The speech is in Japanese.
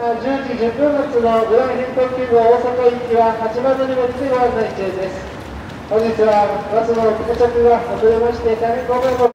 10時10分発のグラン変特急号大阪行きは8番乗り場でご案内中です。本日はバスの到着が遅れまして大変ご迷惑